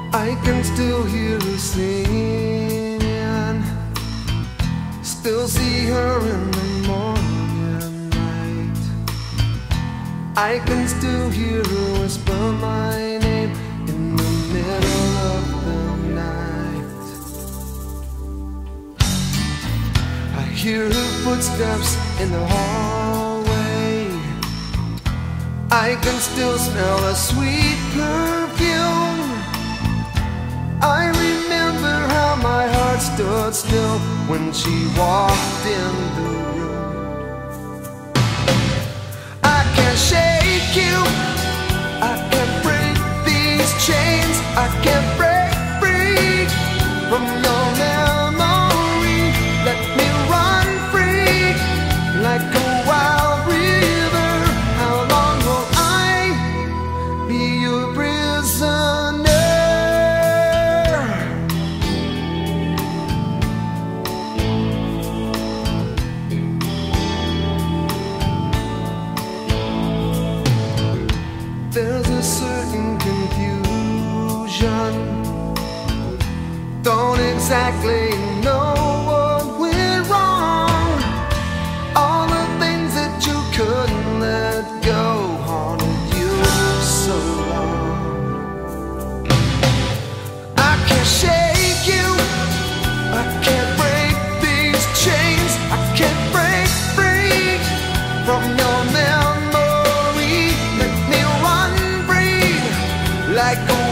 I can still hear her singing, still see her in the morning and night. I can still hear her whisper my name in the middle of the night. I hear her footsteps in the hallway. I can still smell a sweet perfume. I remember how my heart stood still when she walked in the room. I can't shake you, I can't break these chains, I can't break free from your memory. Let me run free like a wild river. How long will I be your prisoner? There's a certain confusion, don't exactly know what went wrong. All the things that you couldn't let go haunted you so long. I can't shake you, I can't break these chains, I can't break free from your memory. Let me run free like a